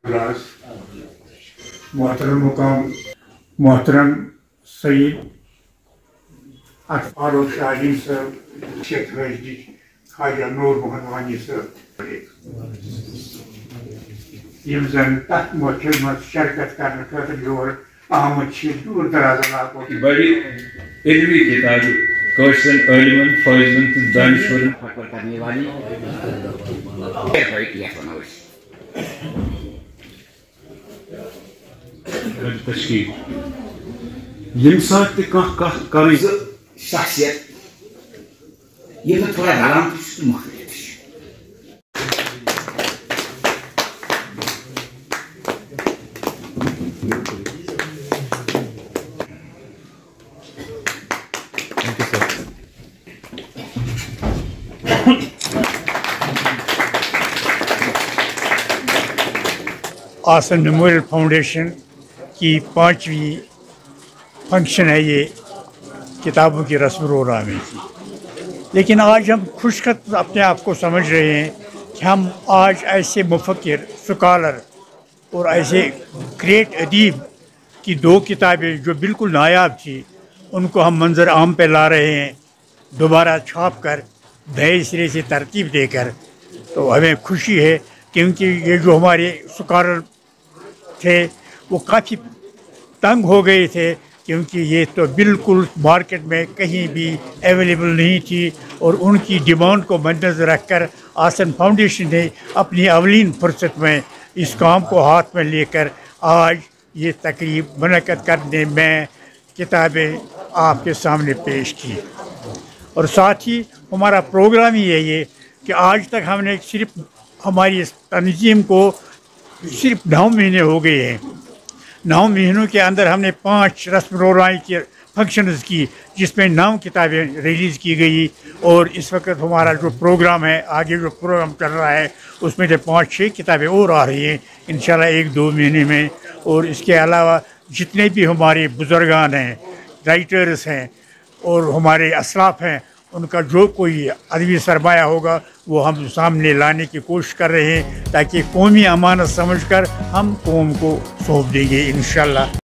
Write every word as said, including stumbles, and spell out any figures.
मोहतरम मुकाम मोहतरम सईद फारूक शाहीन साहब शेख हजनी खाजा नूर मोहम्मद साहब यम जन तथ मौके में शिरकत करने खतर योर आमद दूर दराज इलाकों की बड़ी इल्मी किताब कौशन इल्मन फौजन दानिशवर करने वाली तशकील यम साथ कर शख्सियत ये तो थोड़ा हराम मुख्तलिफ आहसन मेमोरियल फाउंडेशन की पाँचवीं फंक्शन है ये किताबों की रस्म रोज़ाना की। लेकिन आज हम खुशखत अपने आप को समझ रहे हैं कि हम आज ऐसे मुफक्किर स्कॉलर और ऐसे ग्रेट अदीब की दो किताबें जो बिल्कुल नायाब थी उनको हम मंजर आम पे ला रहे हैं, दोबारा छाप कर नए सिरे से तरतीब देकर। तो हमें खुशी है क्योंकि ये जो हमारे स्कॉलर थे वो काफ़ी तंग हो गए थे क्योंकि ये तो बिल्कुल मार्केट में कहीं भी अवेलेबल नहीं थी और उनकी डिमांड को मद्देनज़र रखकर आहसन फाउंडेशन ने अपनी अवलीन फुर्सत में इस काम को हाथ में लेकर आज ये तकरीब मुनक़्क़द करने में किताबें आपके सामने पेश की। और साथ ही हमारा प्रोग्राम ही है ये कि आज तक हमने सिर्फ हमारी तंजीम को सिर्फ नौ महीने हो गए हैं। नौ महीनों के अंदर हमने पांच रस्म रोज़ाना के फंक्शंस की जिसमें नौ किताबें रिलीज़ की गई और इस वक्त हमारा जो प्रोग्राम है, आगे जो प्रोग्राम चल रहा है उसमें से पाँच छः किताबें और आ रही हैं इंशाल्लाह एक दो महीने में। और इसके अलावा जितने भी हमारे बुज़ुर्गान हैं, राइटर्स हैं और हमारे असलाफ़ हैं, उनका जो कोई अदबी सरमाया होगा वो हम सामने लाने की कोशिश कर रहे हैं ताकि कौमी अमानत समझकर हम कौम को सौंप देंगे इंशाल्लाह।